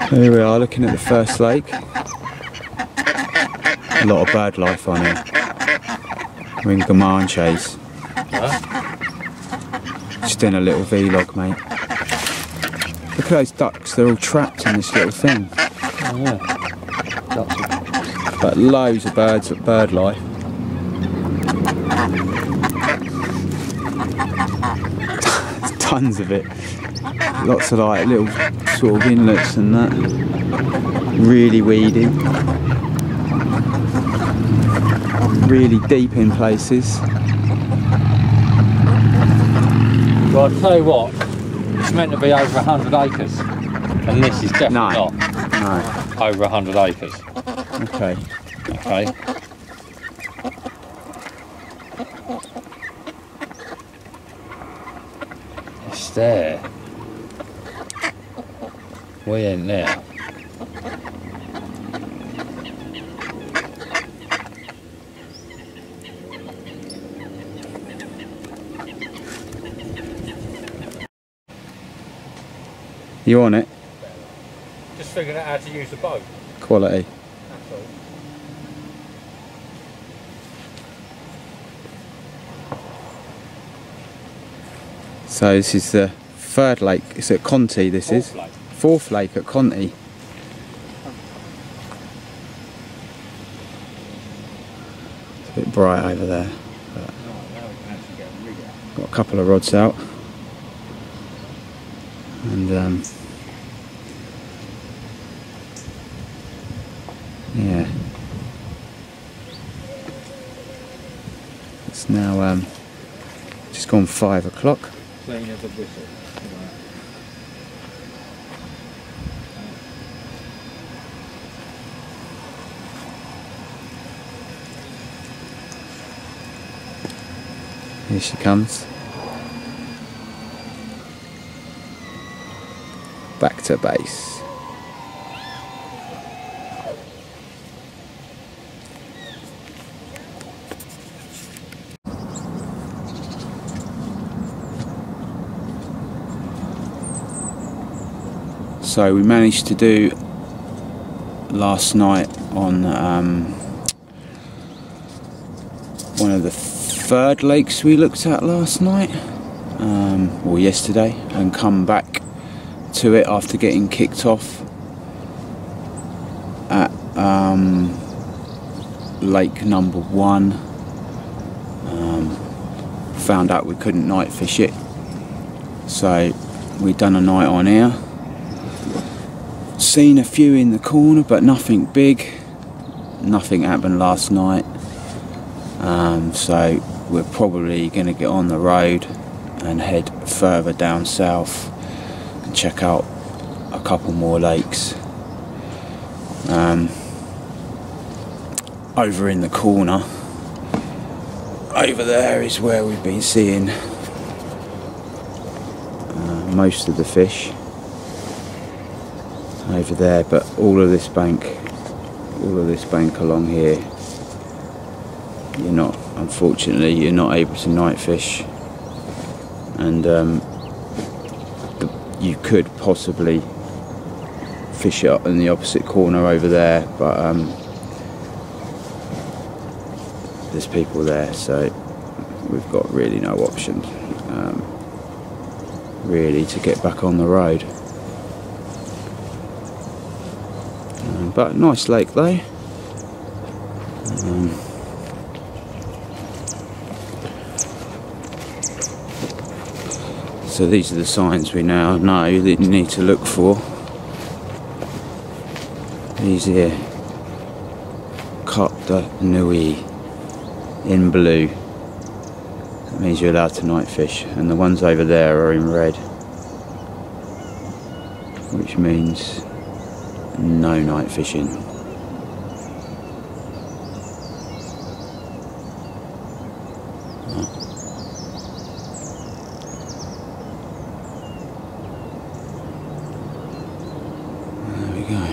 Here we are looking at the first lake. A lot of bird life on here. We're in Limoges. Just doing a little vlog, mate. Look at those ducks, they're all trapped in this little thing. Oh yeah. But loads of bird life. Tons of it. Lots of like little sort of inlets and that. Really weedy. Really deep in places. Well, I'll tell you what, it's meant to be over 100 acres. And this is definitely not over 100 acres. Okay. Okay. It's there. We ain't there. You on it? Just figuring out how to use the boat. Quality. That's all. So this is the third lake. It's at Conti. This is fourth lake at Conti. It's a bit bright over there. But got a couple of rods out, and yeah, it's now just gone 5 o'clock. Clean as a whistle. Here she comes. Back to base. So we managed to do last night on one of the third lakes we looked at last night, or yesterday, and come back to it after getting kicked off at lake number 1. Found out we couldn't night fish it, so we done a night on here. Seen a few in the corner, but nothing big. Nothing happened last night, so we're probably going to get on the road and head further down south and check out a couple more lakes. Over in the corner, over there is where we've been seeing most of the fish. Over there, but all of this bank along here, unfortunately you're not able to night fish, and you could possibly fish it up in the opposite corner over there, but there's people there, so we've got really no option really to get back on the road. But nice lake though. So these are the signs we now know that you need to look for. These here, Carp de Nuit in blue. That means you're allowed to night fish, and the ones over there are in red, which means no night fishing. There we go.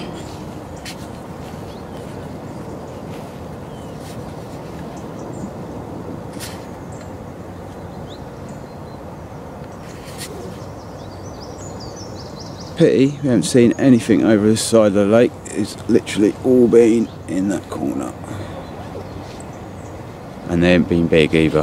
pity we haven't seen anything over this side of the lake. It's literally all been in that corner. And they haven't been big either.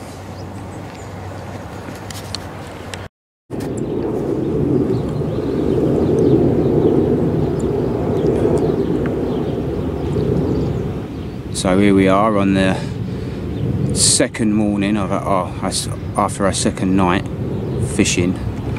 So here we are on the second morning of after our second night fishing.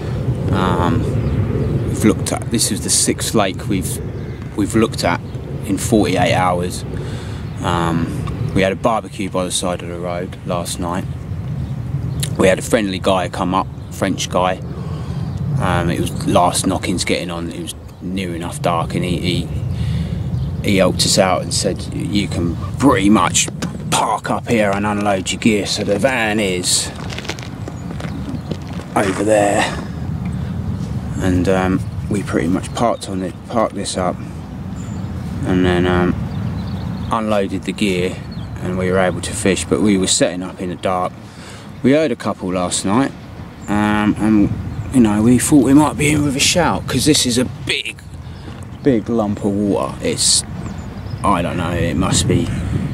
We've looked at, this is the 6th lake we've looked at in 48 hours. We had a barbecue by the side of the road last night. We had a friendly guy come up, French guy. It was last knockings getting on. It was near enough dark, and he helped us out and said you can pretty much park up here and unload your gear. So the van is over there, and we pretty much parked this up, and then unloaded the gear, and we were able to fish. But we were setting up in the dark. We heard a couple last night, and you know, we thought we might be in with a shout, because this is a big lump of water. It's, I don't know, it must be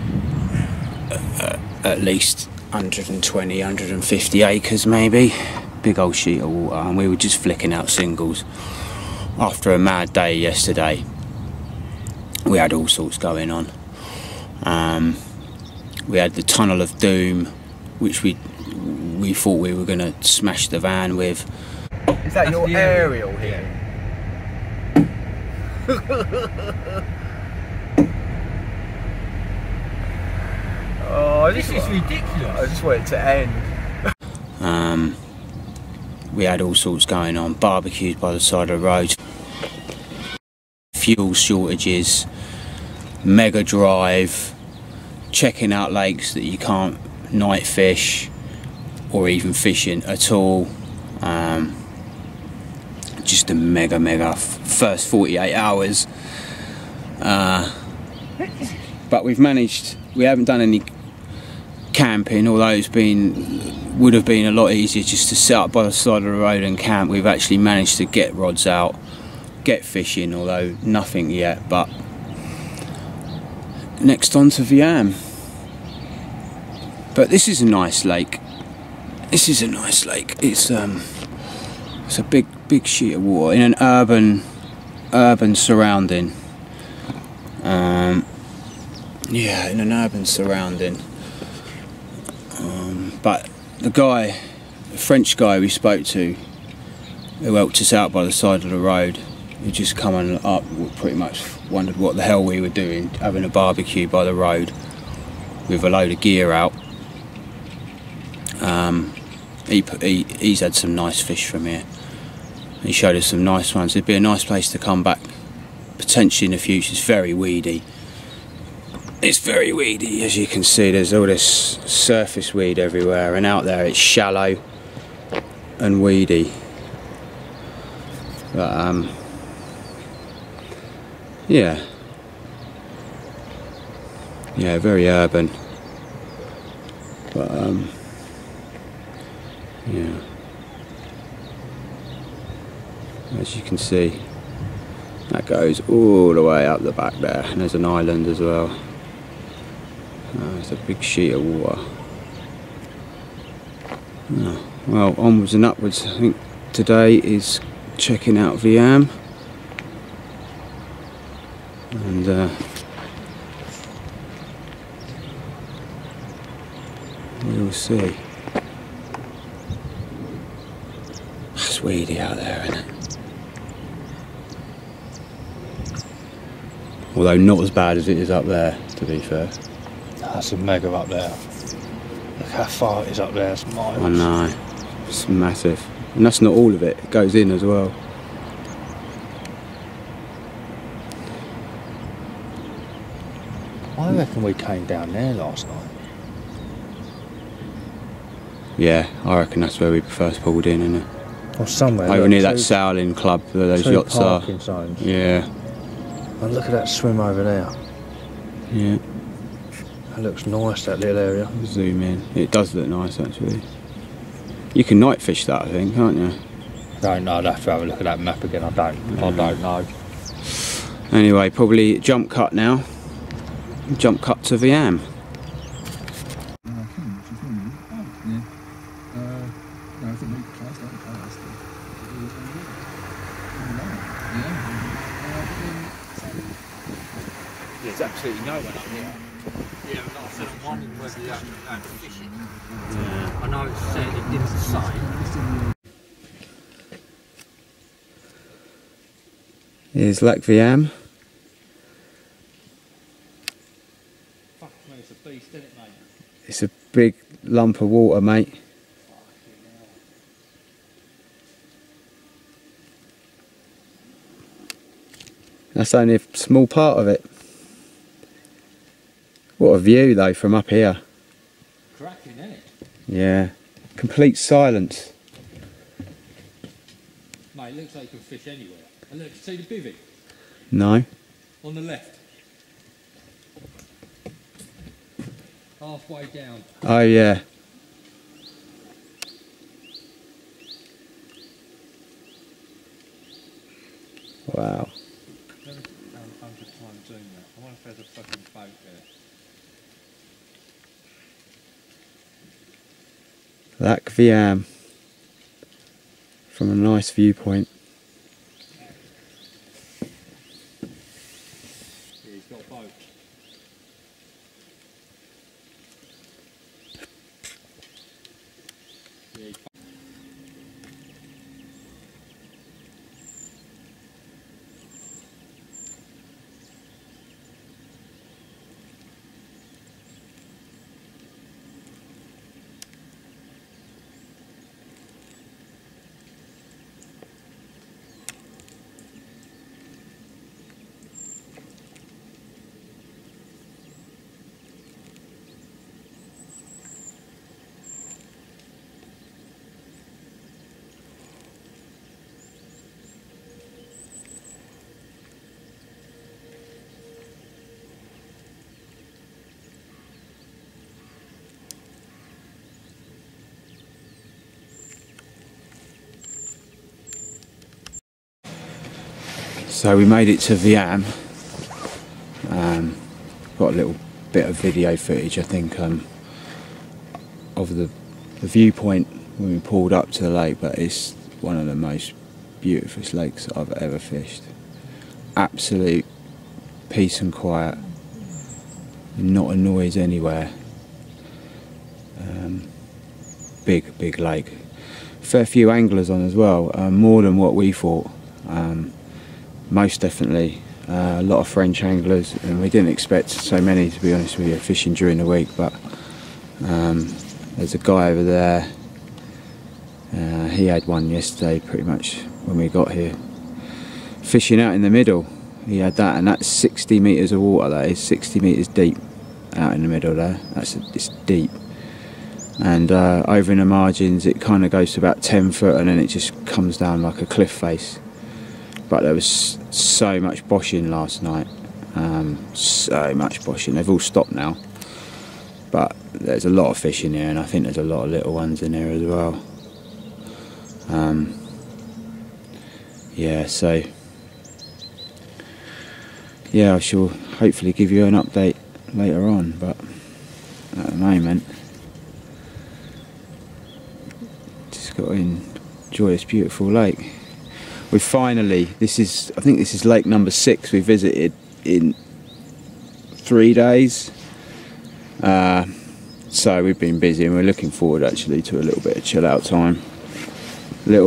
at least 120, 150 acres maybe. Big old sheet of water, and we were just flicking out singles. After a mad day yesterday, we had all sorts going on. We had the Tunnel of Doom, which we thought we were going to smash the van with. Is that your aerial here? Oh, this is ridiculous. I just want it to end. We had all sorts going on. Barbecues by the side of the road. Fuel shortages. Mega drive. Checking out lakes that you can't night fish or even fishing at all. Just a mega first 48 hours. But we've managed. We haven't done any camping, although would have been a lot easier just to sit up by the side of the road and camp. We've actually managed to get rods out, get fishing, although nothing yet. But next on to Viam. But this is a nice lake. This is a nice lake. It's a big sheet of water in an urban surrounding. Yeah, in an urban surrounding. But the French guy we spoke to, who helped us out by the side of the road, who just come up, pretty much wondered what the hell we were doing, having a barbecue by the road with a load of gear out. He's had some nice fish from here. He showed us some nice ones. It'd be a nice place to come back potentially in the future. It's very weedy. It's very weedy, as you can see. There's all this surface weed everywhere, and out there it's shallow and weedy. But yeah, very urban. But yeah, as you can see, that goes all the way up the back there, and there's an island as well. It's a big sheet of water. Well, onwards and upwards. I think today is checking out Viam, and we will see. It's weedy out there, isn't it? Although not as bad as it is up there, to be fair. That's a mega up there. Look how far it is up there, it's miles. I know, it's massive. And that's not all of it, it goes in as well. I reckon we came down there last night. Yeah, I reckon that's where we first pulled in, isn't it? Or somewhere. Over near that sailing club where those yachts are. Zones. Yeah. And look at that swim over there. Yeah. That looks nice, that little area. Zoom in. It does look nice, actually. You can night fish that, I think, can't you? Don't know, I'd have to have a look at that map again, I don't know. Anyway, probably jump cut now. Jump cut to Viam. There's absolutely no one up here. Yeah, like I said, I'm wondering whether you're actually going fishing. Yeah. I know it said it didn't say. Here's Lac Viam. Fuck me, it's a beast, isn't it, mate? It's a big lump of water, mate. That's only a small part of it. What a view though from up here. Cracking, isn't it? Yeah. Complete silence. Mate, it looks like you can fish anywhere. And look, see the bivvy? No. On the left. Halfway down. Oh yeah. Wow. Let me try and zoom that. I wonder if there's a fucking boat there. Lac Viam. From a nice viewpoint. Yeah, he's got a boat. Yeah, he's So we made it to Viam. Got a little bit of video footage, I think, of the viewpoint when we pulled up to the lake, but it's one of the most beautiful lakes I've ever fished. Absolute peace and quiet, not a noise anywhere. Big lake. Fair few anglers on as well, more than what we thought. Most definitely. A lot of French anglers, and we didn't expect so many, to be honest with you, fishing during the week, but there's a guy over there, he had one yesterday pretty much when we got here, fishing out in the middle. He had that, and that's 60 metres of water, that is 60 metres deep out in the middle there. It's deep, and over in the margins it kind of goes to about 10 foot and then it just comes down like a cliff face. But there was so much boshing last night, so much boshing. They've all stopped now, but there's a lot of fish in here, and I think there's a lot of little ones in here as well. Yeah, so yeah, I shall hopefully give you an update later on, but at the moment just got to enjoy this beautiful lake. We finally, I think this is lake number 6 we visited in 3 days. So we've been busy, and we're looking forward actually to a little bit of chill out time. Where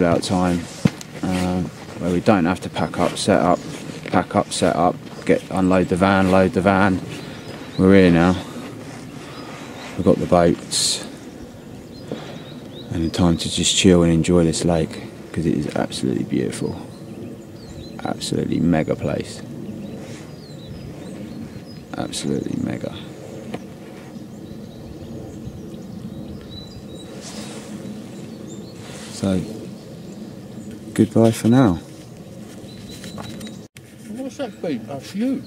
we don't have to pack up, set up, unload the van, load the van. We're here now. We've got the boats, and the time to just chill and enjoy this lake, because it is absolutely beautiful. Absolutely mega place. Absolutely mega. So, goodbye for now. What's that beat? That's you.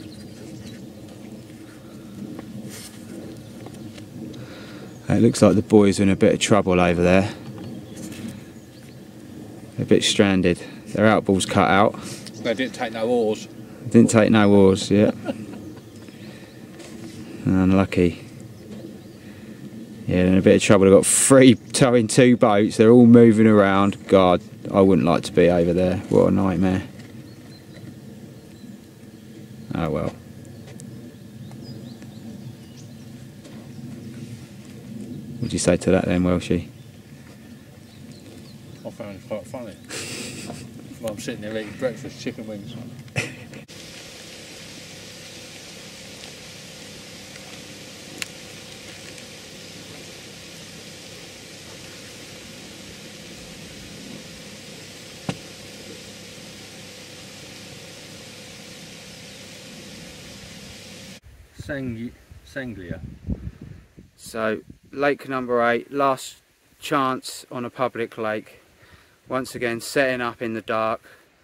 It looks like the boys are in a bit of trouble over there. a bit stranded. Their outboard's cut out. They didn't take no oars. Didn't take no oars, yeah. Unlucky. Yeah, in a bit of trouble. I've got 3 towing 2 boats. They're all moving around. God, I wouldn't like to be over there. What a nightmare. Oh well. What do you say to that then, Welshie? I found it quite funny. While I'm sitting there eating breakfast, chicken wings. Sanglia. So, lake number 8, last chance on a public lake. Once again, setting up in the dark.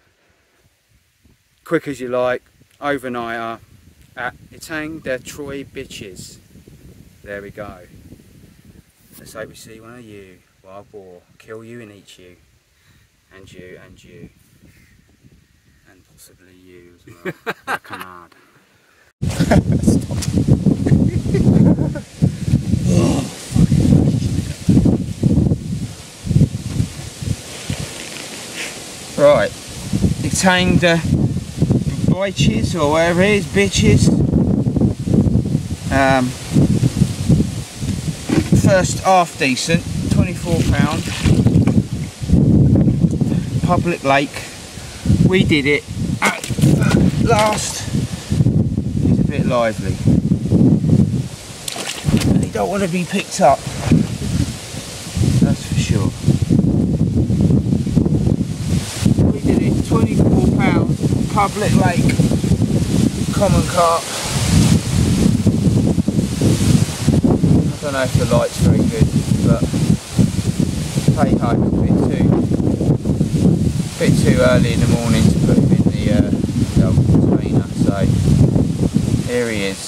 Quick as you like, overnighter at Itang de Troy Bitches. There we go. Let's hope we see one of you, wild boar, kill you and eat you. And you, and you. And possibly you as well. La canard. Right, Itang de Bitches or wherever it is, bitches. First half decent, £24. Public lake. We did it at last. He's a bit lively. And he don't want to be picked up. That's for sure. We did it, £24, public lake, common carp. I don't know if the light's very good, but hey ho, a bit too early in the morning to put him in the old container. So here he is,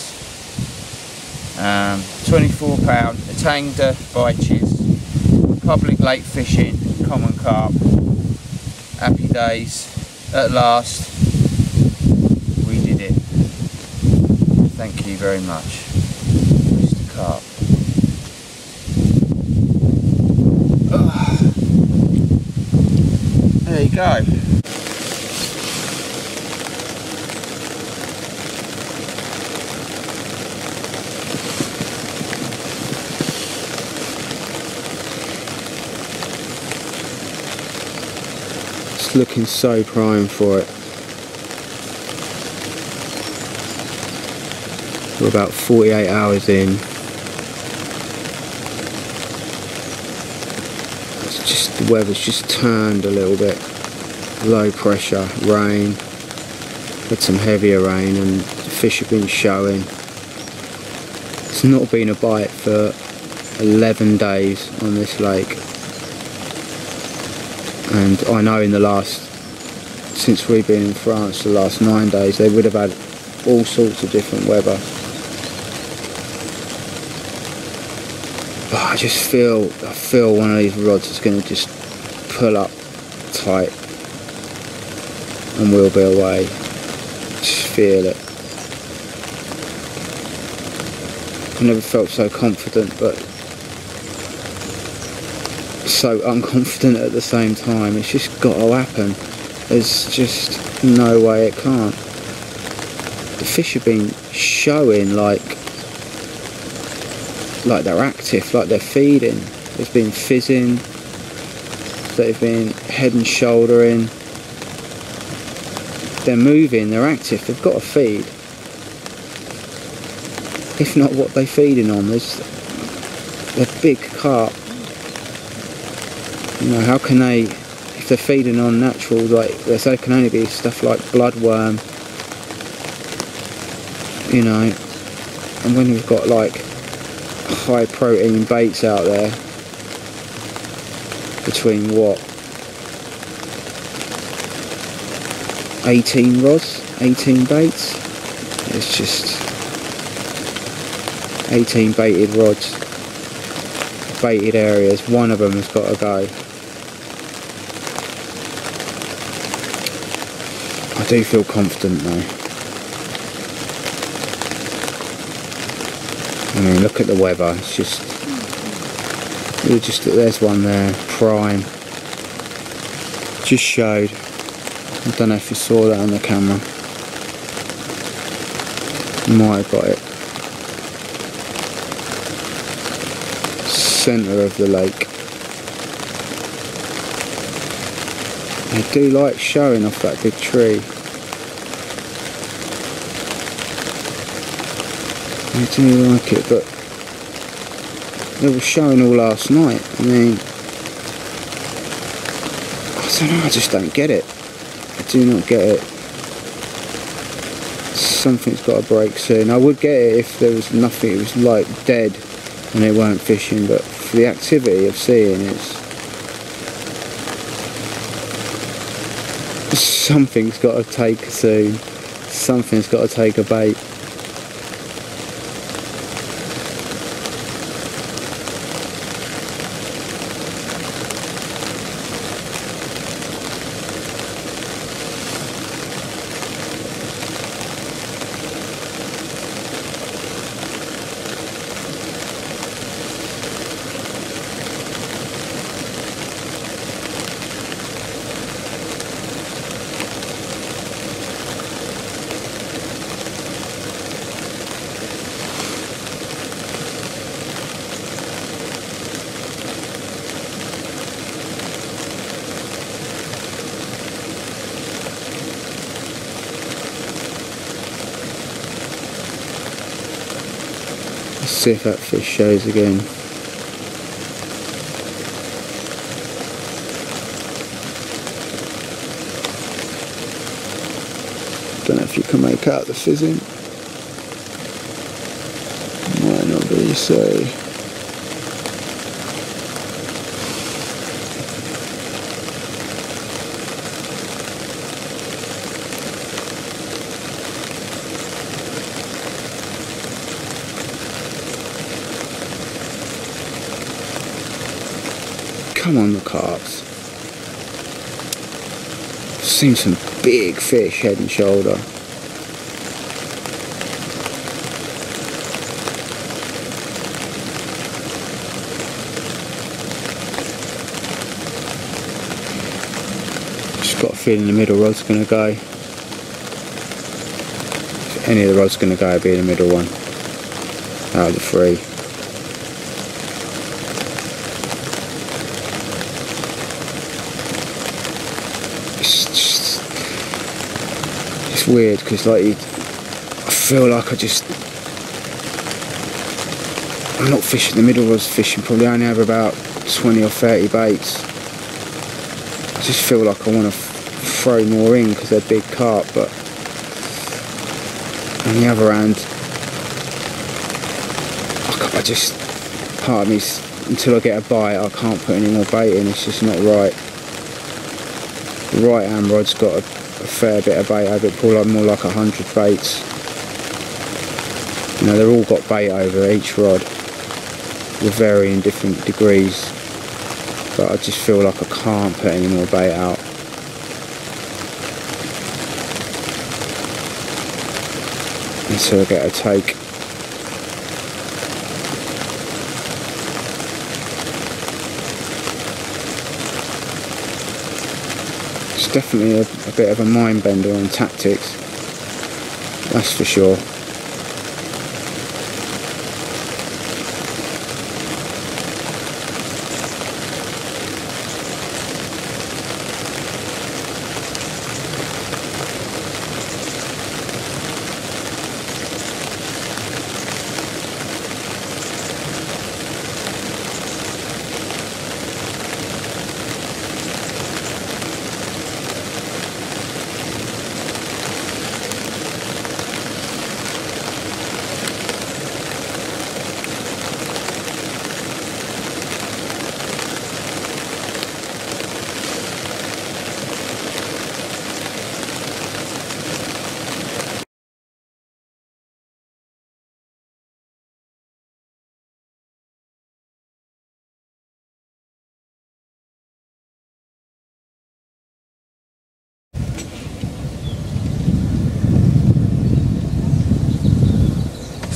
£24, Itang de Bitches, public lake fishing, common carp. Happy days, at last, we did it. Thank you very much, Mr. Carp. There you go. It's looking so prime for it. We're about 48 hours in. The weather's just turned a little bit. Low pressure, rain, had some heavier rain, and the fish have been showing. It's not been a bite for 11 days on this lake, and I know since we've been in France, the last 9 days, they would have had all sorts of different weather. But I feel one of these rods is going to just pull up tight and we'll be away. Just feel it. I never felt so confident, but so unconfident at the same time. It's just got to happen. There's just no way it can't. The fish have been showing like they're active, like they're feeding. There's been fizzing, they've been head and shouldering. They're moving, they're active, they've got to feed. If not, what they're feeding on, they're big carp. You know, how can they, if they're feeding on naturals, like there can only be stuff like bloodworm, you know, and when we've got like high protein baits out there, between what, 18 rods, 18 baits, it's just 18 baited rods, baited areas, one of them has got to go. do feel confident though. I mean, look at the weather. It's just, there's one there, prime. Just showed. I don't know if you saw that on the camera. Might have got it. Centre of the lake. They do like showing off that big tree. They do like it, but they were showing all last night. I mean, I don't know, I just don't get it. I do not get it. Something's got to break soon. I would get it if there was nothing, it was like dead and they weren't fishing, but for the activity of seeing it, something's got to take soon. Something's got to take a bait. Let's see if that fish shows again. Don't know if you can make out the fizzing. Might not be so. Come on, the carps. I've seen some big fish head and shoulder. Just got a feeling the middle rod's going to go. If any of the rod's going to go, it'll be the middle one out of the three. It's weird because like I feel like I'm not fishing the middle rods, fishing probably only have about 20 or 30 baits. I just feel like I want to throw more in because they're big carp, but on the other hand I just, part of me, until I get a bite I can't put any more bait in. It's just not right. The right hand rod's got a fair bit of bait over it, probably more like 100 baits. You know, they've all got bait over each rod with varying different degrees, but I just feel like I can't put any more bait out. Until I get a take. It's definitely a bit of a mind bender on tactics, that's for sure.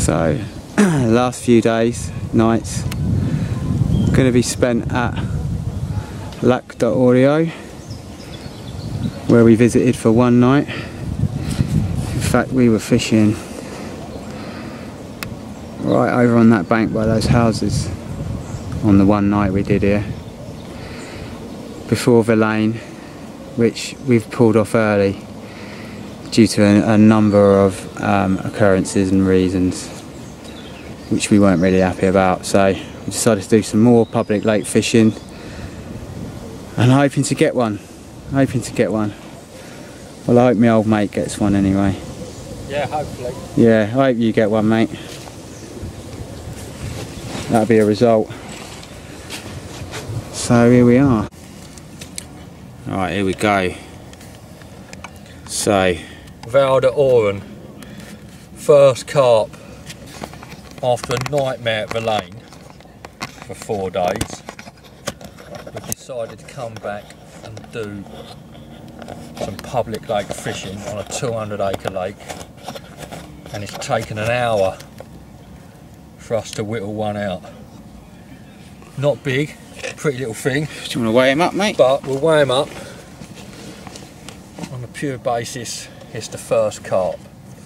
So last few days, nights, going to be spent at Lac d'Oreo, where we visited for one night. In fact, we were fishing right over on that bank by those houses on the one night we did here, before Villain, which we've pulled off early due to a number of occurrences and reasons which we weren't really happy about. So we decided to do some more public lake fishing and hoping to get one. Well, I hope my old mate gets one anyway. Yeah, hopefully. Yeah, I hope you get one, mate. That'll be a result. So here we are. Alright, here we go. So, Val d'Oren, first carp after a nightmare at Villain for 4 days. We decided to come back and do some public lake fishing on a 200-acre lake, and it's taken an hour for us to whittle one out. Not big, pretty little thing. Do you want to weigh him up, mate? But we'll weigh him up on a pure basis. It's the first carp.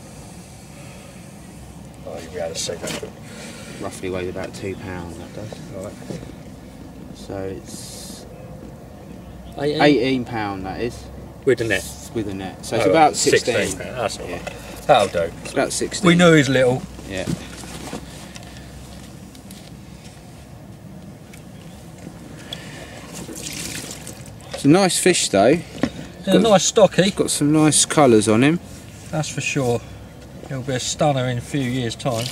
Oh, you'll be able to see that. Roughly weighs about £2, that does. Right. So it's 18? £18, that is. With the net. With the net. So it's about 16. £16. That's all Yeah. right. That'll do. It's about 16. We knew he's little. Yeah. It's a nice fish though. Yeah, nice stocky. Got some nice colours on him. That's for sure. He'll be a stunner in a few years' time.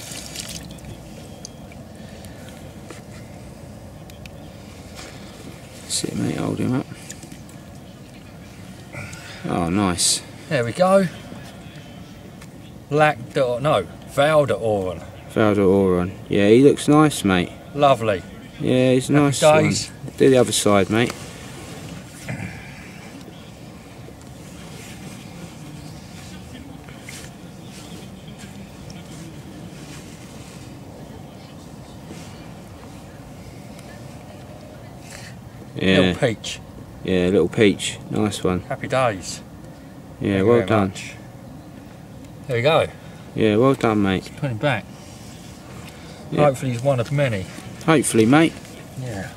Sit, mate, hold him up. Oh, nice. There we go. Val d'Oren. Val d'Oren. Yeah, he looks nice, mate. Lovely. Yeah, he's a nice days. one. Do the other side, mate. Yeah. Little peach. Yeah, little peach. Nice one. Happy days. Yeah, Thank you well very done. much. There you go. Yeah, well done, mate. Put him back. Yeah. Hopefully he's one of many. Hopefully, mate. Yeah.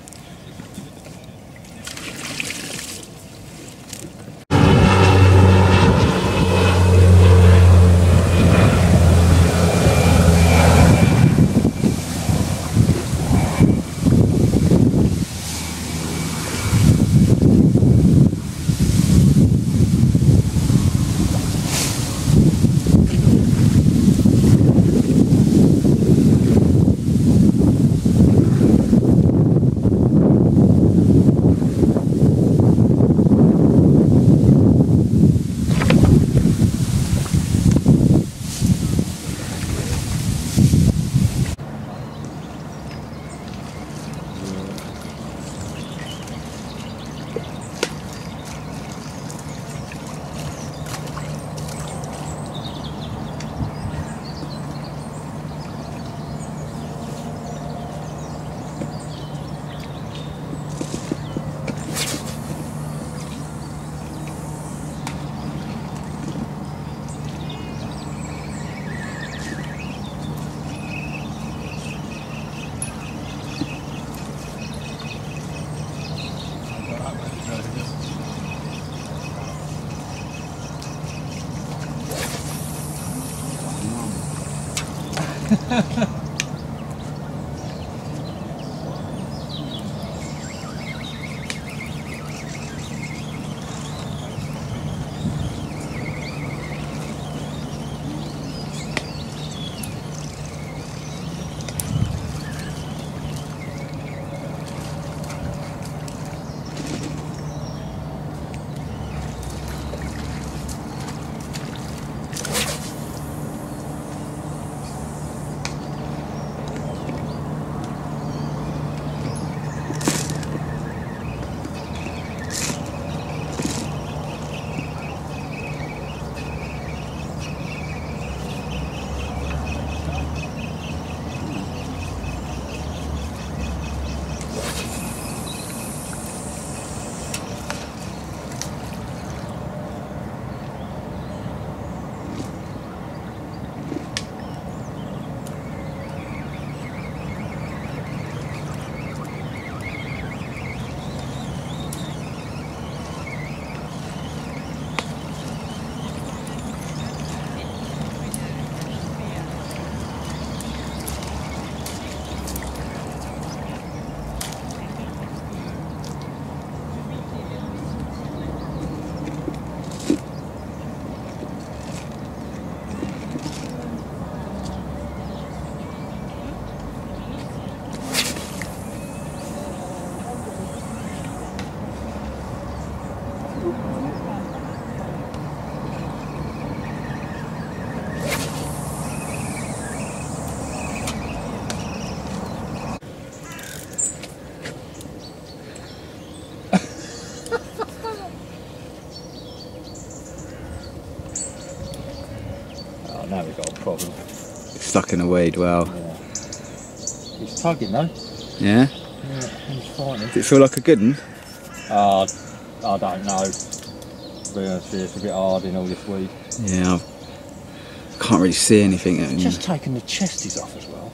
problem. It's stuck in a weed, well. Yeah. He's tugging though. Yeah? Yeah, he's fighting. Does it feel like a good one? I don't know. To be honest with you, it's a bit hard in all this weed. Yeah, I can't really see anything. Just taking the chesties off as well.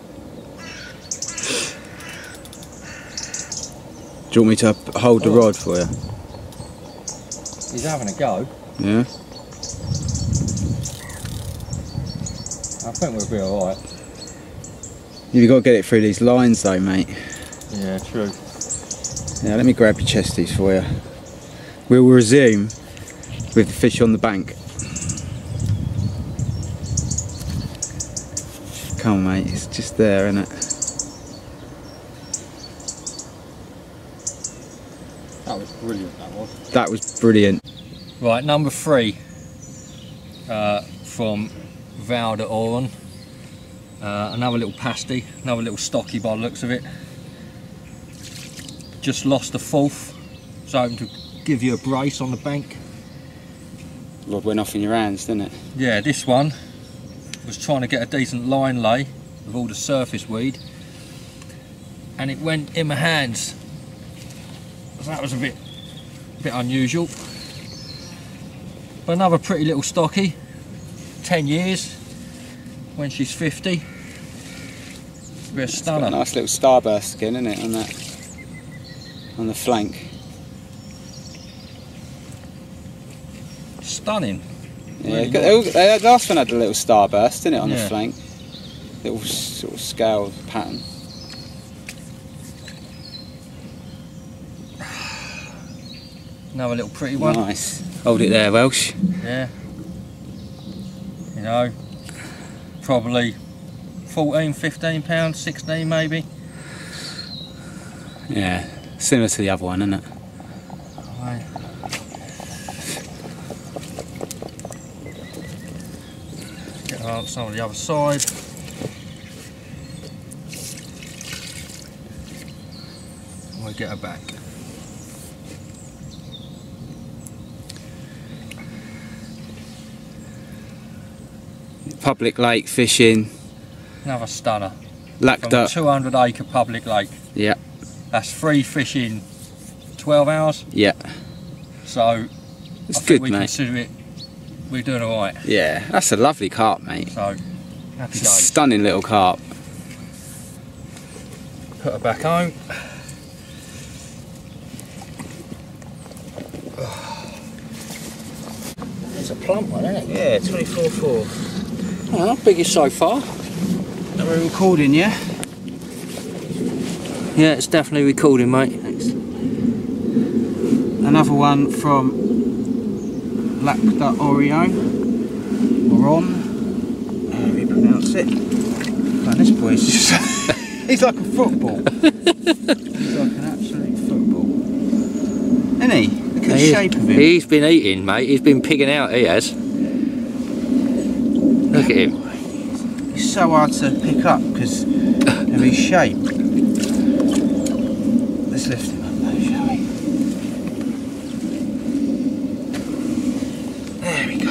Do you want me to hold the rod for you? He's having a go. Yeah? I think we'll be alright. You've got to get it through these lines though, mate. Yeah, true. Yeah, let me grab your chesties for you. We'll resume with the fish on the bank. Come on, mate, it's just there, isn't it? That was brilliant, that was. That was brilliant. Right, number 3 from Val de Oran. Another little pasty, another little stocky by the looks of it. Just lost the 4th, so hoping to give you a brace on the bank. Rod went off in your hands, didn't it? Yeah, this one was trying to get a decent line lay with all the surface weed, and it went in my hands. So that was a bit unusual. But another pretty little stocky, 10 years, when she's 50. Be a stunner. Got a nice little starburst skin, isn't it, on the flank. Stunning. Yeah, Really the last one had a little starburst, didn't it, on the Yeah. flank? Little sort of scale pattern. Another little pretty one. Nice. Hold it there, Welsh. Yeah. You know, probably 14, 15 pounds, 16 maybe. Yeah, similar to the other one, isn't it? Right. Get on some of the other side. And we'll get her back. Public lake fishing. Another stunner. Lacked From a up. 200 acre public lake. Yeah, That's free fishing 12 hours. yeah. So It's I think good, we mate. consider it, we're doing alright. Yeah, that's a lovely carp, mate. So, happy It's a days. stunning little carp. Put her back home. It's a plump one, isn't it? Yeah, 24.4. Oh, biggest so far. Are we recording, yeah? Yeah, it's definitely recording, mate. Thanks. Another one from Lacta Orion. Oron. However you pronounce it. Man, this boy's just... he's like a football. He's like an absolute football. Isn't he? Look at the shape of him. He's been eating, mate. He's been pigging out, he has. Look at him. He's so hard to pick up because of his shape. Let's lift him up though, shall we? There we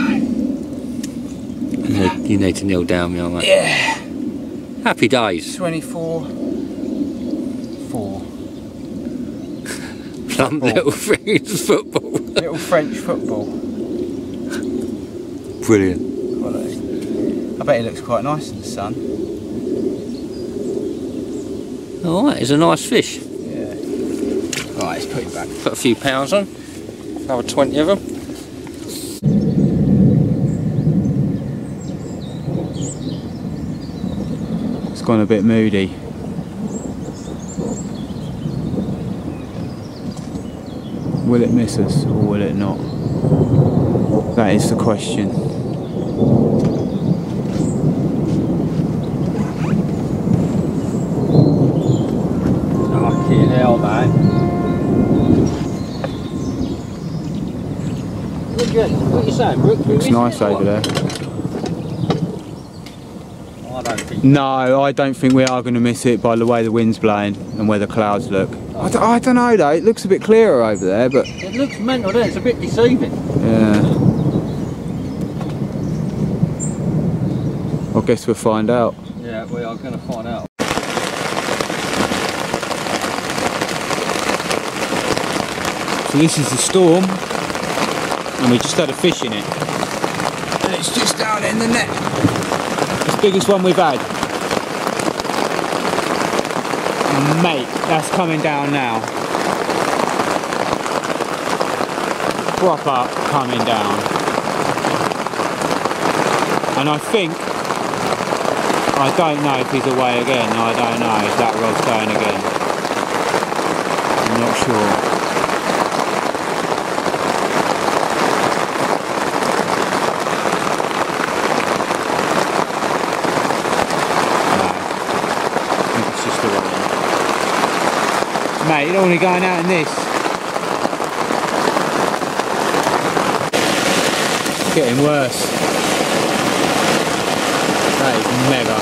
go. You need to kneel down, young mate. Yeah. Happy days. 24.4. Plump little French football. Little French football. Brilliant. Quality. I bet he looks quite nice in the sun. Alright, it's a nice fish. Yeah. Right, let's put him back. Put a few pounds on. Another 20 of them. It's gone a bit moody. Will it miss us or will it not? That is the question. Fucking hell, man. What are you saying, Brooke? Looks nice over there. I don't think. No, I don't think we are going to miss it by the way the wind's blowing and where the clouds look. I don't know though, it looks a bit clearer over there, but... It looks mental, doesn't it? It's a bit deceiving. Yeah. I'll guess we'll find out. Yeah, we are going to find out. So this is the storm, and we just had a fish in it. And it's just down in the net. It's the biggest one we've had. And mate, that's coming down now. Proper coming down. And I think, I don't know if he's away again. I don't know if that rod's going again. I'm not sure. No, I think it's just away. Mate, you're only going out in this. It's getting worse. That is mega.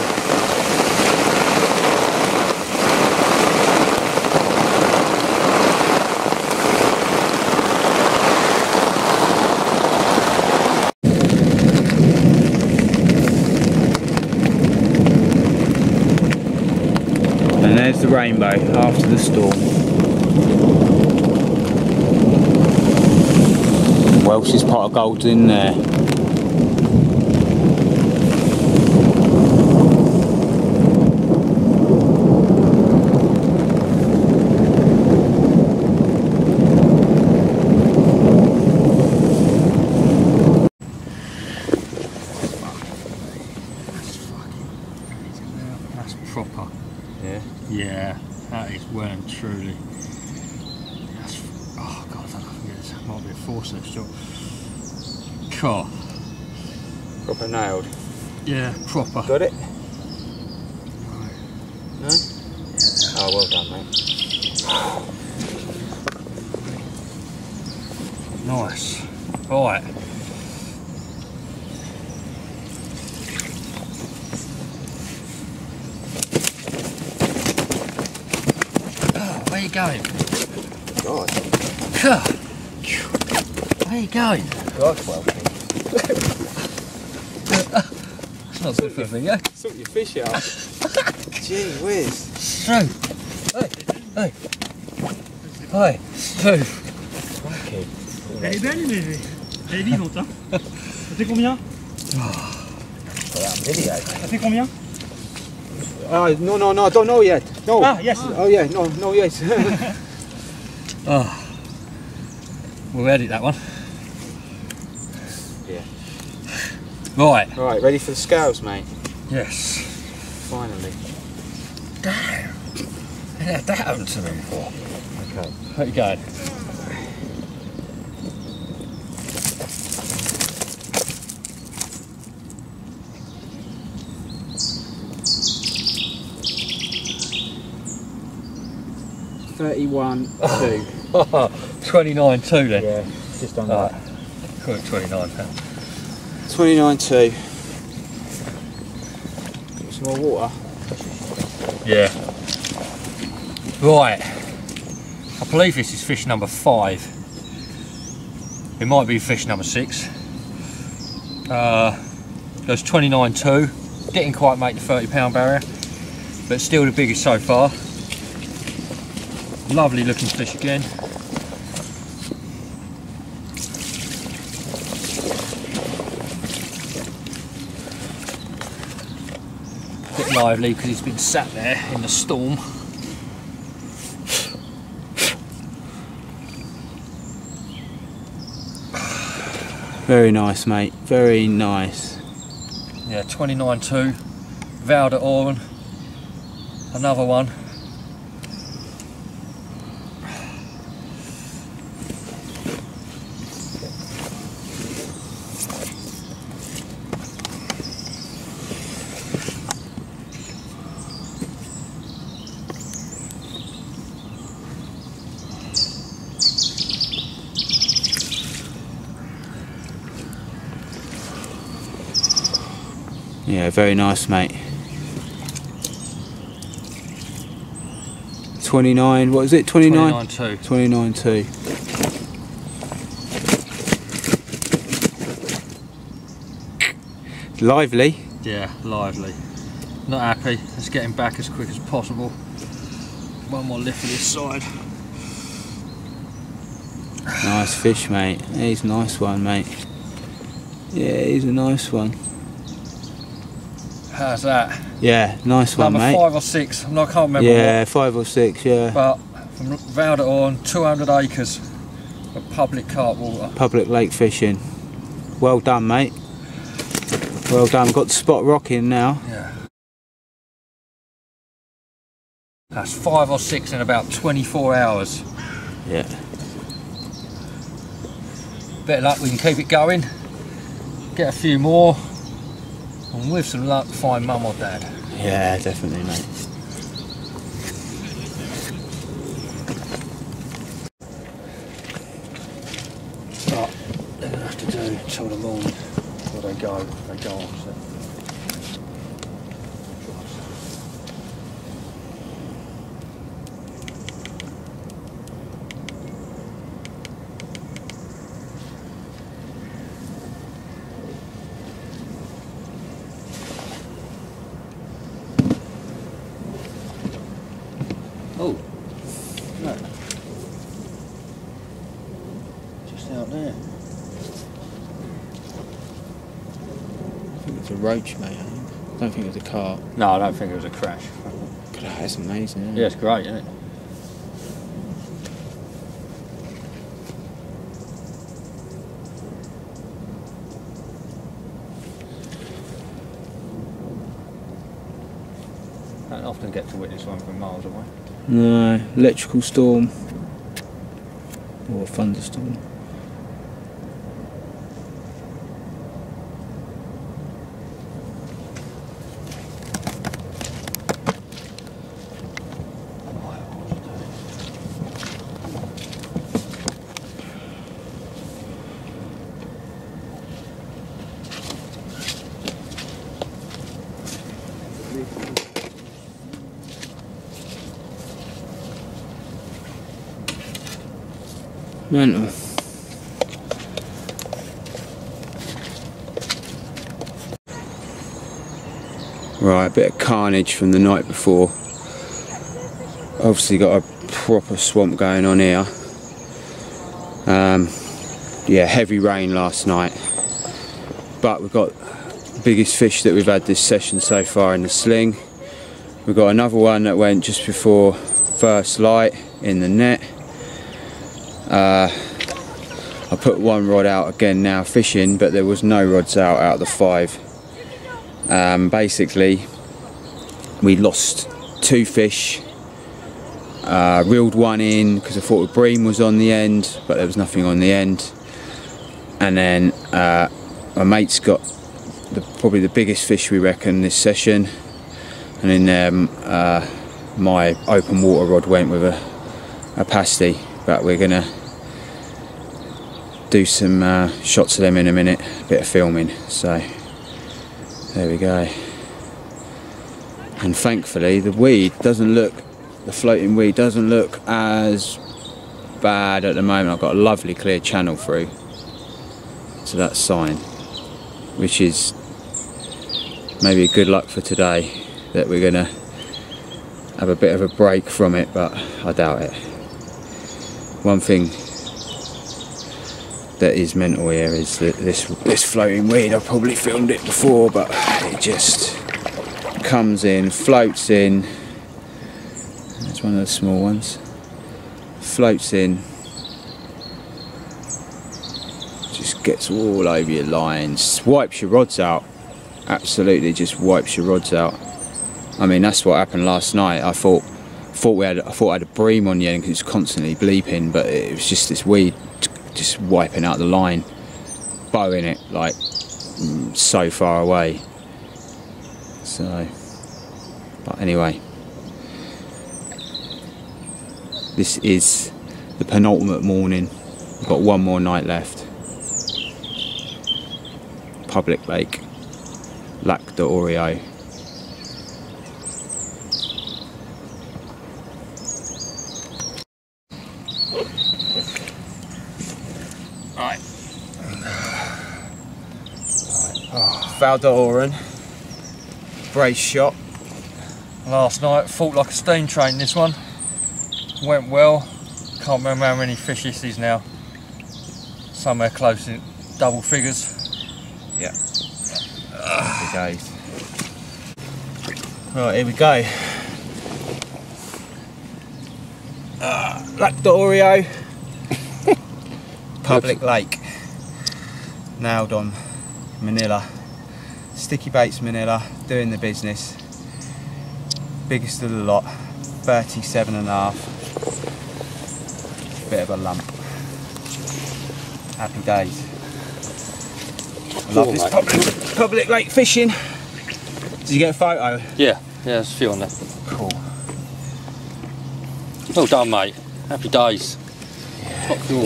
And there's the rainbow after the storm. Welsh's pot of gold's in there. That's proper. Yeah. Yeah, that is well and truly. That's, oh god, I don't know if I can get this. Might be a forceps shot. Car. Proper nailed. Yeah, proper. Got it? No. No? Oh, well done, mate. Nice. Right. Where are you going? God. Where are you going? God, well. That's not good for a video. Sort your fish out. Gee whiz. So, hey. So. Okay. Elle est belle, mais elle est vivante. Hein. Ça fait combien? Ça fait combien? No, I don't know yet. No. Ah, yes. Oh yeah, no, yes. Oh. We'll edit that one. Yeah. Right. Right, ready for the scales, mate? Yes. Finally. Damn. I had that happen to me before. Okay. Where you going? £31.2. 29.2 then. Yeah, just on Right. that. Call it £29. £29.2. Got some more water. Yeah. Right. I believe this is fish number 5. It might be fish number 6. Goes 29.2. Didn't quite make the £30 barrier, but still the biggest so far. Lovely looking fish again. Bit lively because he's been sat there in the storm. Very nice, mate. Very nice. Yeah, 29.2. Vowed at Oran. Another one. Yeah, very nice, mate. 29, what is it? 29? 29.2. 29.2. Lively. Yeah, lively. Not happy. Let's get him back as quick as possible. One more lift for this side. Nice fish, mate. He's a nice one, mate. Yeah, he's a nice one. How's that? Yeah, nice one, Number mate. 5 or 6. I can't remember Yeah, what. 5 or 6, yeah. But from Valdorn, 200 acres of public carp water. Public lake fishing. Well done, mate. Well done. Got the spot rocking now. Yeah. That's 5 or 6 in about 24 hours. Yeah. Bit of luck, we can keep it going. Get a few more. And with some luck, find mum or dad. Yeah, definitely, mate. But they're going to have to do until the morning before they go on. So. Oh, no. Just out there. I think it's a roach, mate. I don't think it was a carp. No, I don't think it was a crash. God, that's amazing, isn't it? Yeah, it's great, isn't it? I don't often get to witness one from miles away. No, electrical storm. Or a thunderstorm. Mental. Right, a bit of carnage from the night before. Obviously got a proper swamp going on here. Yeah, heavy rain last night. But we've got the biggest fish that we've had this session so far in the sling. We've got another one that went just before first light in the net. I put one rod out again now fishing, but there was no rods out of the 5. Basically, we lost 2 fish. Reeled one in because I thought a bream was on the end, but there was nothing on the end. And then my mate's got probably the biggest fish we reckon this session, and in there my open water rod went with a pasty. But we're gonna do some shots of them in a minute, a bit of filming, so there we go. And thankfully the floating weed doesn't look as bad at the moment. I've got a lovely clear channel through to that sign, which is maybe a good luck for today, that we're gonna have a bit of a break from it, but I doubt it. One thing that is mental here is that this floating weed, I've probably filmed it before, but it just comes in, floats in. That's one of the small ones. Floats in, just gets all over your lines, wipes your rods out. Absolutely, just wipes your rods out. I mean, that's what happened last night. I thought I had a bream on the end because it's constantly bleeping, but it was just this weed just wiping out the line, bowing it like so far away. So, but anyway, this is the penultimate morning. We've got one more night left. Public lake, Lac d'Oreo. Right. Val d'Oren. brace shot. Last night, fought like a steam train this one. Went well. Can't remember how many fish this is now. Somewhere close in double figures. Yeah. Happy days. Right, here we go. Black Doreo. Public Lake. Nailed on Manila. Sticky baits Manila, doing the business. Biggest of the lot, 37.5. Bit of a lump. Happy days. I love this public lake fishing. Did you get a photo? Yeah, there's a few on there. Cool. Well done, mate. Happy days. Top cool.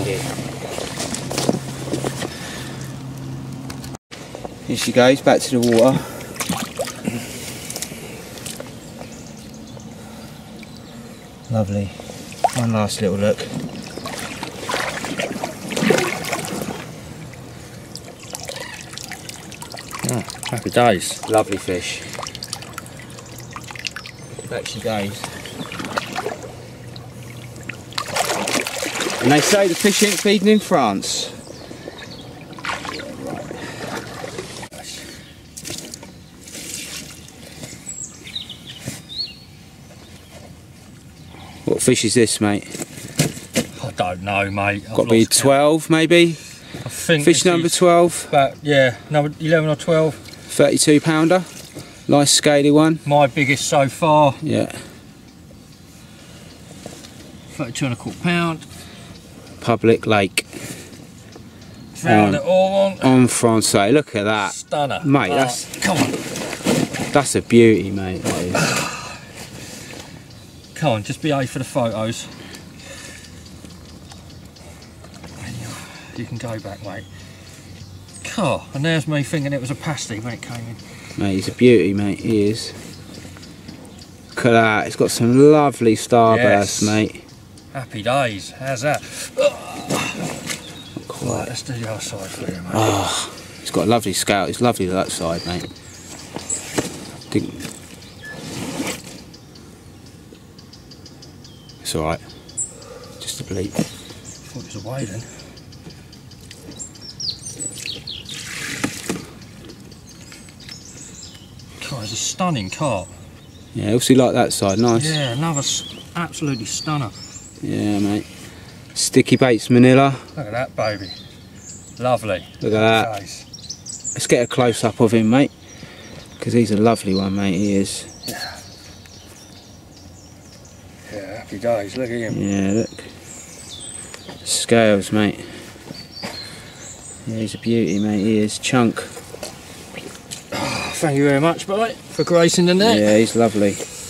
Here she goes, back to the water. Lovely. One last little look. Oh, happy days. Lovely fish. Back she goes. And they say the fish ain't feeding in France. What fish is this, mate? I don't know, mate. Got to be 12, maybe? I think fish number 12. About, yeah, number 11 or 12. 32 pounder. Nice scaly one. My biggest so far. Yeah. 32.25 pound. Public Lake. Found it all on. En Francais. Look at that. Stunner. Mate, that's... Come on. That's a beauty, mate. That is. Come on, just behave for the photos. You can go back, mate. Oh, and there's me thinking it was a pasty when it came in. Mate, he's a beauty, mate. He is. Look at that. It's got some lovely starbursts, mate. Happy days. How's that? Right, let's do the other side for you, mate. Oh, it's got a lovely scale. It's lovely that side, mate. It's alright. Just a bleep. I thought it was away then. God, it's a stunning carp. Yeah, also like that side. Nice. Yeah, another absolutely stunner. Yeah, mate. Sticky baits Manila. Look at that, baby. Lovely. Look at that. Let's get a close up of him, mate. Because he's a lovely one, mate. He is. Yeah. Yeah, happy days. Look at him. Yeah, look. Scales, mate. Yeah, he's a beauty, mate. He is. Chunk. Oh, thank you very much, mate, for gracing the net. Yeah, he's lovely.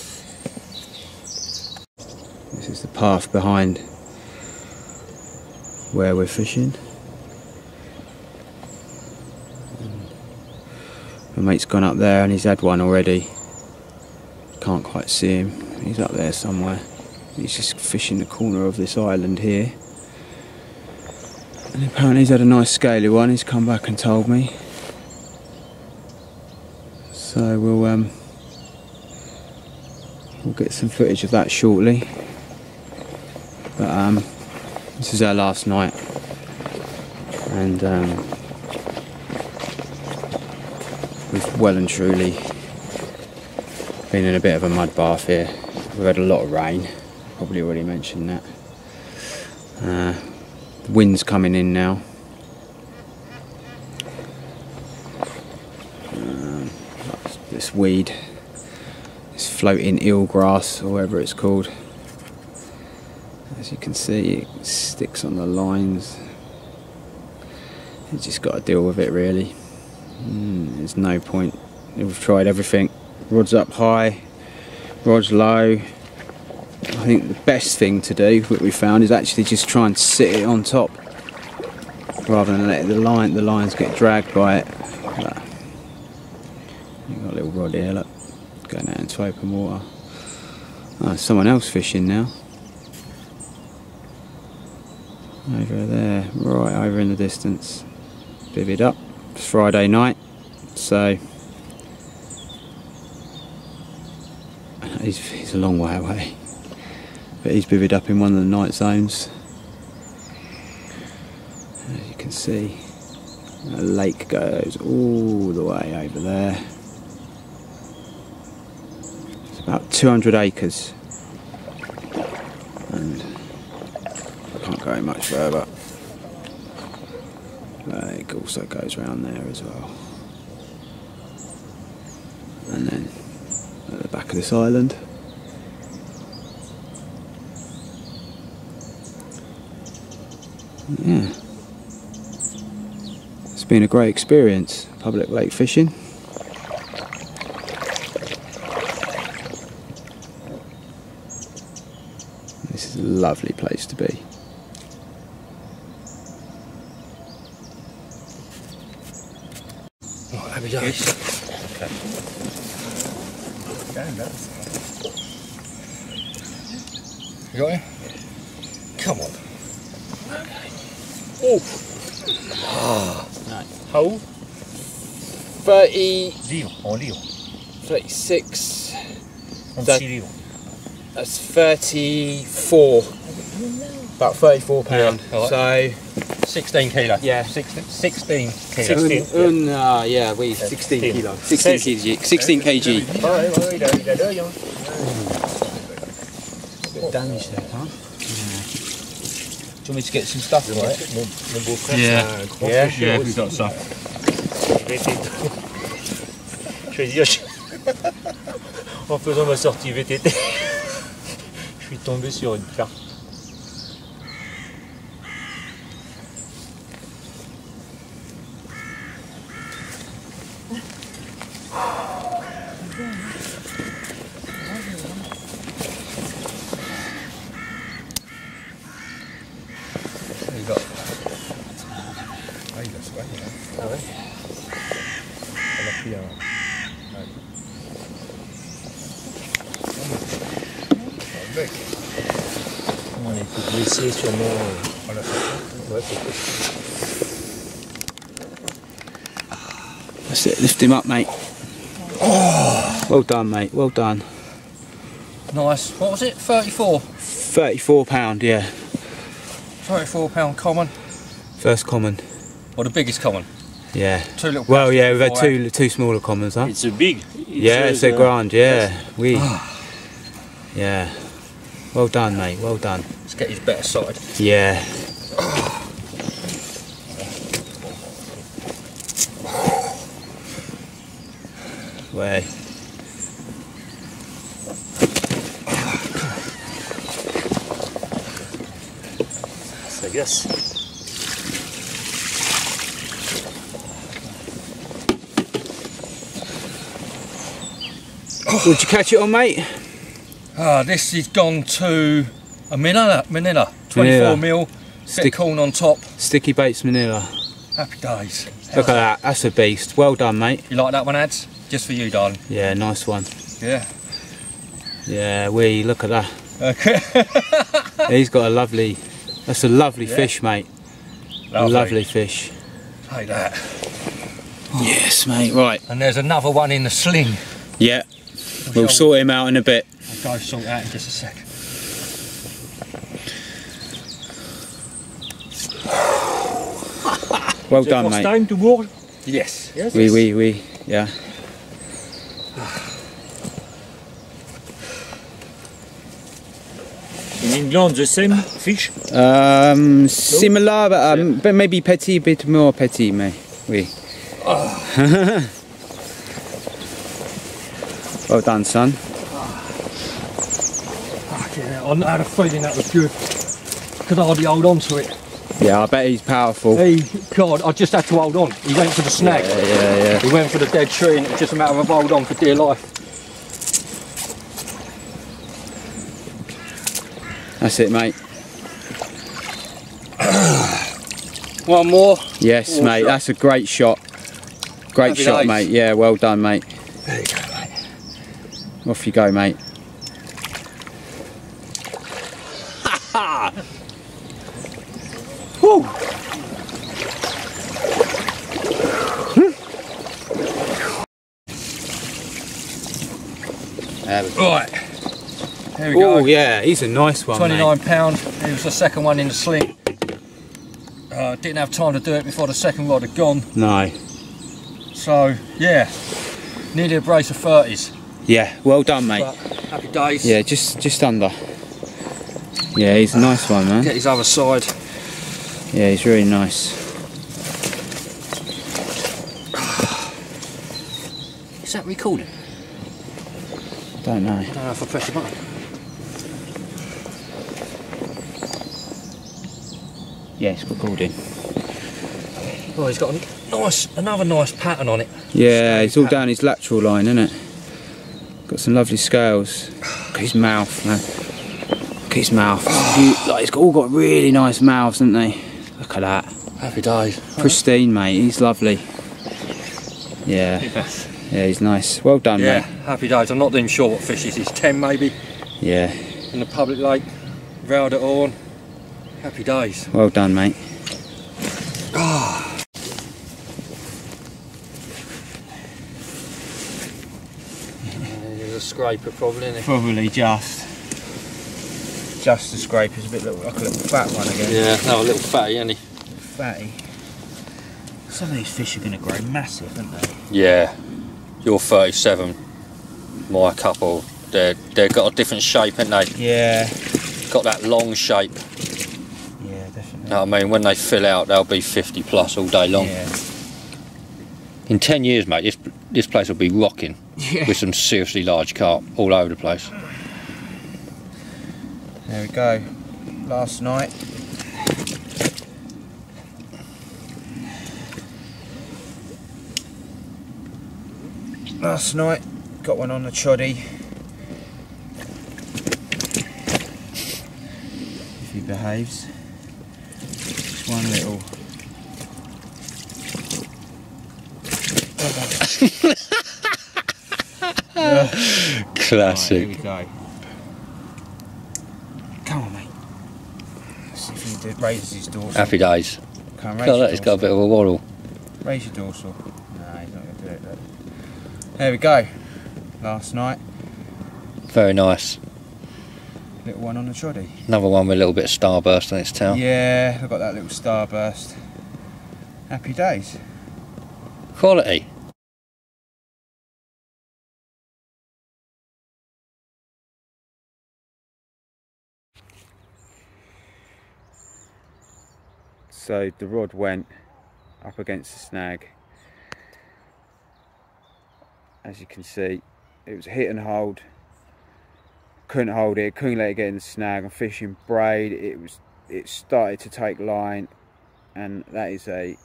This is the path behind where we're fishing. My mate's gone up there and he's had one already. Can't quite see him. He's up there somewhere. He's just fishing the corner of this island here. And apparently he's had a nice scaly one. He's come back and told me. So we'll get some footage of that shortly. But this is our last night, and we've well and truly been in a bit of a mud bath here. We've had a lot of rain. Probably already mentioned that. The wind's coming in now. This weed, this floating eelgrass, or whatever it's called. As you can see, it sticks on the lines. You just got to deal with it, really. There's no point. We've tried everything. Rods up high, rods low. I think the best thing to do, what we found, is actually just try and sit it on top, rather than let the lines get dragged by it. But you've got a little rod here, look, going out into open water. Oh, there's someone else fishing now. Over there, right over in the distance. Bivvied up. It's Friday night, so he's a long way away, but he's bivvied up in one of the night zones. As you can see, the lake goes all the way over there. It's about 200 acres, and I can't go much further. The lake also goes around there as well. And then at the back of this island, yeah, it's been a great experience, public lake fishing. This is a lovely place to be. Right, happy days. Okay. You got him? Come on. Oh. How? 30, Leo. Oh, Leo. 36, That, Leo. that's 34, about 34 pound. Yeah, So 16 kilo. yeah, 16 kilo. yeah, we 16 kilo, 16 kg, 16 kg. Bit damage there, huh? Do you want me to get some stuff, right? Yeah, we've got stuff. Je vais dire, en faisant ma sortie VTT, je suis tombé sur une carpe. On est blessé sûrement. Ouais, That's it, lift him up, mate. Oh, well done, mate, well done. Nice. What was it? 34? 34 pound, yeah. 34 pound common. First common. Or the biggest common? Yeah. Two little Well, yeah, we've had before, two smaller commons, huh? It's a big. Yeah, it's a grand, yeah. We. Yeah. Well done, mate, well done. Let's get his better side. Yeah. Way. I guess. Would you catch it on, mate? This has gone to a Manila, 24 Manila. mil, Stick- bit of corn on top. Sticky baits Manila. Happy days. Look at that, that's a beast. Well done, mate. You like that one, Ads? Just for you, darling. Yeah, nice one. Yeah. Yeah, look at that. Okay. He's got a lovely, that's a lovely Yeah. fish, mate. A lovely fish. Take that. Yes, mate, right. And there's another one in the sling. Yeah, we'll sort him out in a bit. I'll go sort it out in just a sec. Well done, mate. Time to board? Yes. Yes. Oui, yeah. In England, the same fish? Similar, but maybe petit, bit more petit, mais oui. Well done, son. I had a feeling that was good. Could hardly hold on to it. Yeah, I bet he's powerful. God, I just had to hold on. He went for the snag. Yeah. He went for the dead tree and it was just a matter of hold on for dear life. That's it, mate. One more. Yes, More mate. shot. That's a great shot. Great Happy shot, days. mate. Yeah, well done, mate. There you go, mate. Off you go, mate. Woo! Right. There we go. Oh yeah, he's a nice one, £29. mate. It was the second one in the sling. Didn't have time to do it before the second rod had gone. No. So yeah, nearly a brace of 30s. Yeah, well done, mate. But happy days. Yeah, just under. Yeah, he's a nice one, man. Get his other side. Yeah, he's really nice. Is that recording? Don't know. I don't know if I press the button. Yeah, it's recording. Oh, he's got another nice pattern on it. Yeah, it's all down his lateral line, isn't it? Got some lovely scales. Look at his mouth, man. Look at his mouth. Like, it's all got really nice mouths, haven't they? Look at that. Happy days. Pristine, mate. He's lovely. Yeah. Yeah, he's nice. Well done, Yeah, mate. happy days. I'm not even sure what fish this is. 10 maybe. Yeah. In the public lake. Round it on. Happy days. Well done, mate. There's a scraper probably, isn't it? Probably just a scraper. It's a bit like a little fat one again. Yeah, another little fatty, isn't he? Fatty. Some of these fish are going to grow massive, aren't they? Yeah. You're 37. My couple, they've got a different shape, haven't they? Yeah. Got that long shape. Yeah, definitely. No, I mean, when they fill out, they'll be 50 plus all day long. Yeah. In 10 years, mate, this place will be rocking Yeah. with some seriously large carp all over the place. There we go. Last night. Got one on the choddy. If he behaves. Just one little. Classic. Right, here we go. Come on, mate. Let's see if he raises his dorsal. Happy days. Come, Look at that, it's got a bit of a waddle. Raise your dorsal. No, he's not going to do it. Look. There we go. Last night. Very nice. Little one on the choddy. Another one with a little bit of starburst on its tail. Yeah, I've got that little starburst. Happy days. Quality. So the rod went up against the snag. As you can see, it was a hit and hold. Couldn't hold it, couldn't let it get in the snag. I'm fishing braid. It started to take line, and that is a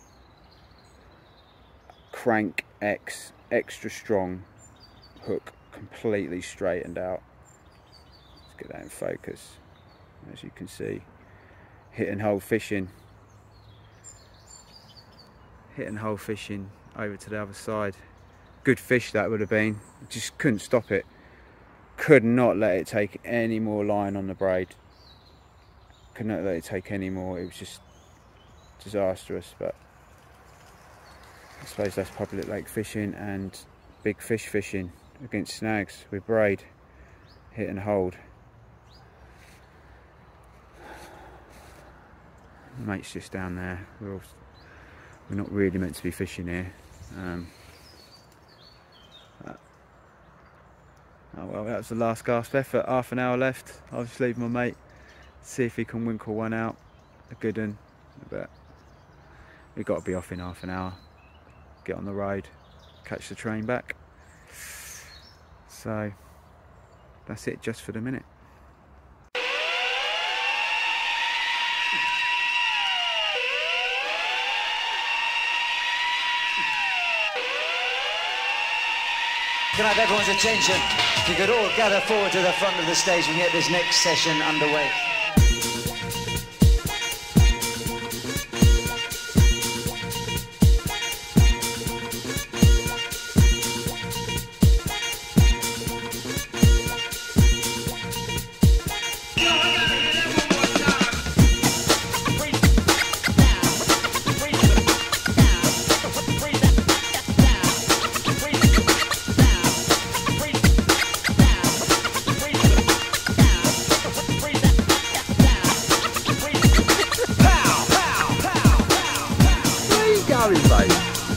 Crank X extra strong hook, completely straightened out. Let's get that in focus. As you can see, hit and hold fishing. Hit and hold fishing over to the other side. Good fish that would have been. Just couldn't stop it. Could not let it take any more line on the braid. Could not let it take any more. It was just disastrous. But I suppose that's public lake fishing and big fish fishing against snags with braid. Hit and hold. The mate's just down there. We're not really meant to be fishing here. Oh well, that was the last gasp effort. Half an hour left. I'll just leave my mate, see if he can winkle one out, a good one. But we've got to be off in half an hour. Get on the road, catch the train back. So that's it just for the minute. Can I have everyone's attention? If you could all gather forward to the front of the stage and get this next session underway. going, babe?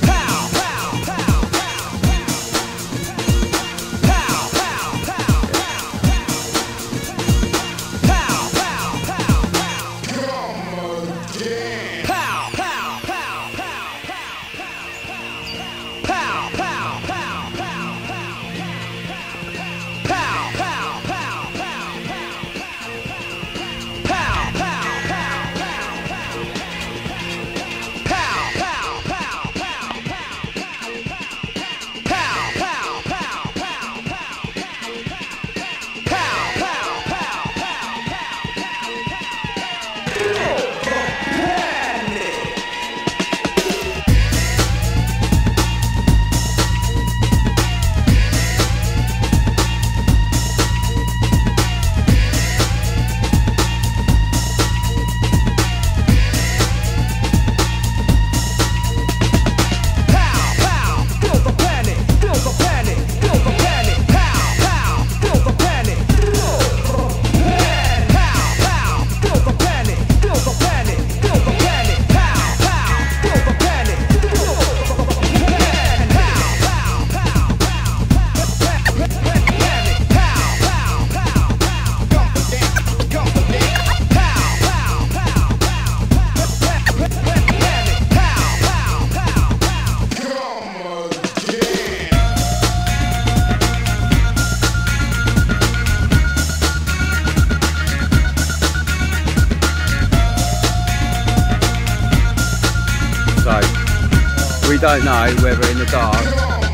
We don't know whether in the dark.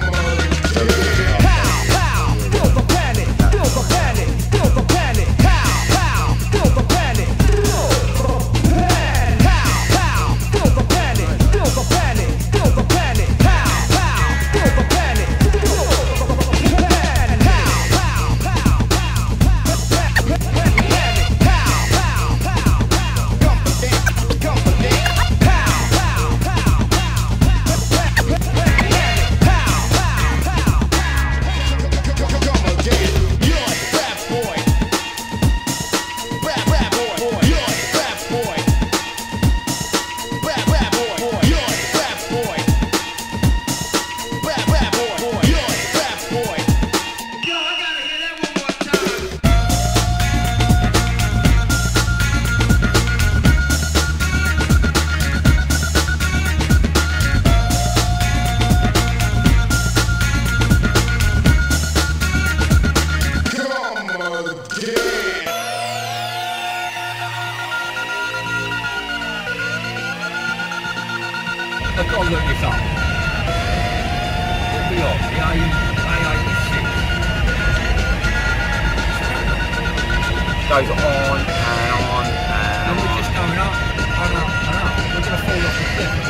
I've got to look this up. What are we on? The A86. Goes on and on and And we're just going up and up and up. We're going to fall off the cliff.